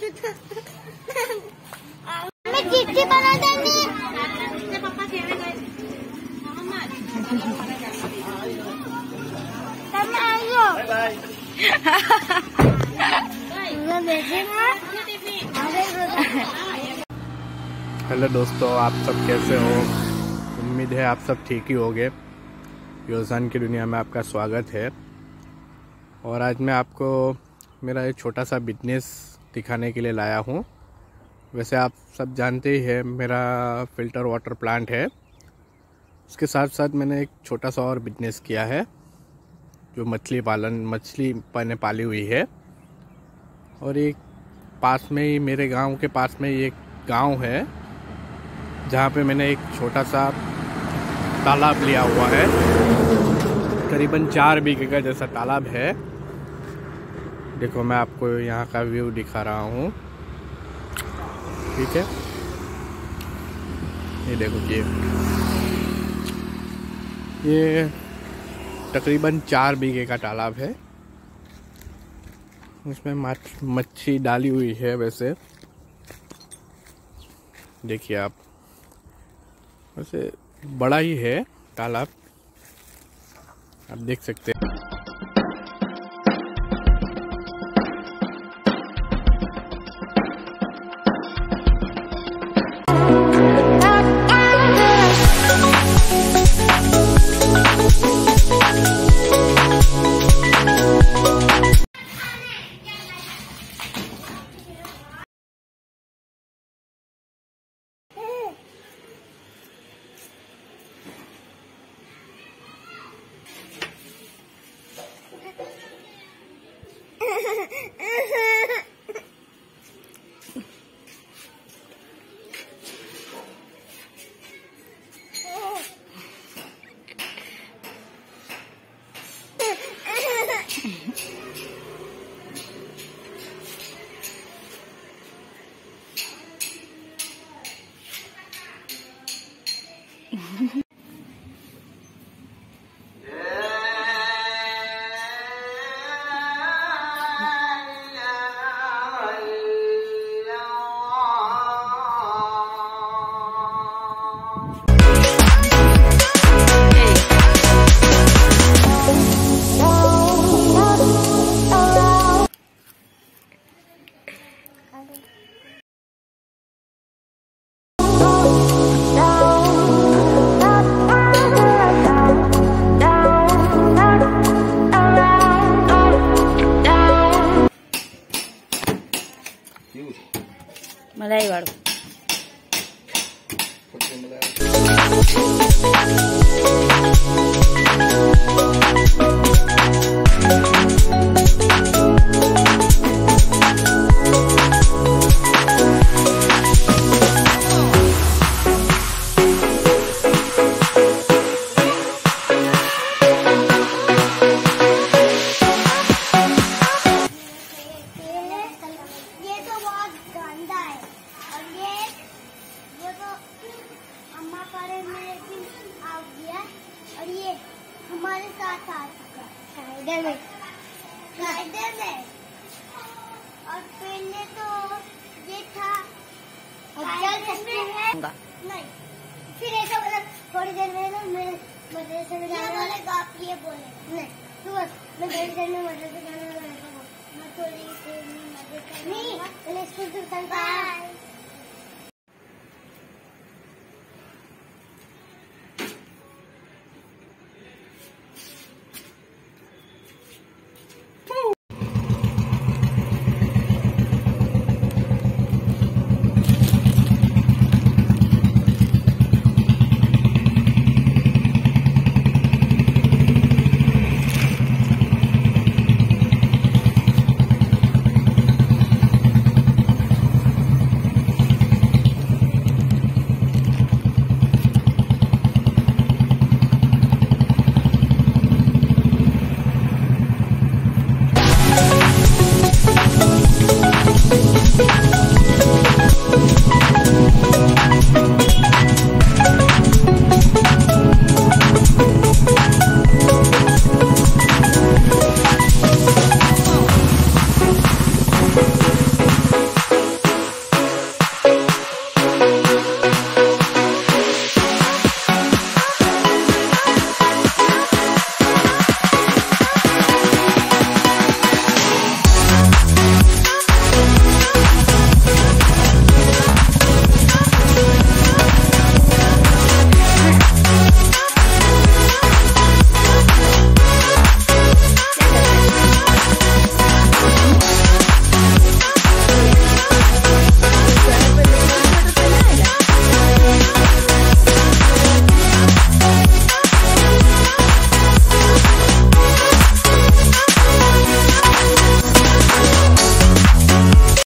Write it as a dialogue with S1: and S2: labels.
S1: मैं चिट्ठी बना देंगी।
S2: हेलो दोस्तों, आप सब कैसे हो? उम्मीद है आप सब ठीक ही होंगे। योसान की दुनिया में आपका स्वागत है। और आज मैं आपको मेरा एक छोटा सा बिजनेस दिखाने के लिए लाया हूँ। वैसे आप सब जानते ही हैं, मेरा फ़िल्टर वाटर प्लांट है। उसके साथ साथ मैंने एक छोटा सा और बिजनेस किया है, जो मछली मैंने पाली हुई है। और एक पास में ही, मेरे गांव के पास में ही एक गांव है, जहाँ पे मैंने एक छोटा सा तालाब लिया हुआ है। करीबन 4 बीघे का जैसा तालाब है। देखो, मैं आपको यहाँ का व्यू दिखा रहा हूँ, ठीक है? ये देखो, ये तकरीबन 4 बीघे का तालाब है। उसमें मच्छी डाली हुई है। वैसे देखिए आप, वैसे बड़ा ही है तालाब, आप देख सकते हैं।
S3: मलाई वालों
S1: और ये हमारे साथ आ चुका कायदे में और पहले तो ये था, चल सकते हैं नहीं, फिर ऐसा बोला थोड़ी देर में ना मैं मदरसे में जाने वाले को आप ये बोले नहीं, तो बस मैं थोड़ी देर में मदरसे जाने वाला, मैं थोड़ी देर में मदरसे नहीं, पहले स्कूल से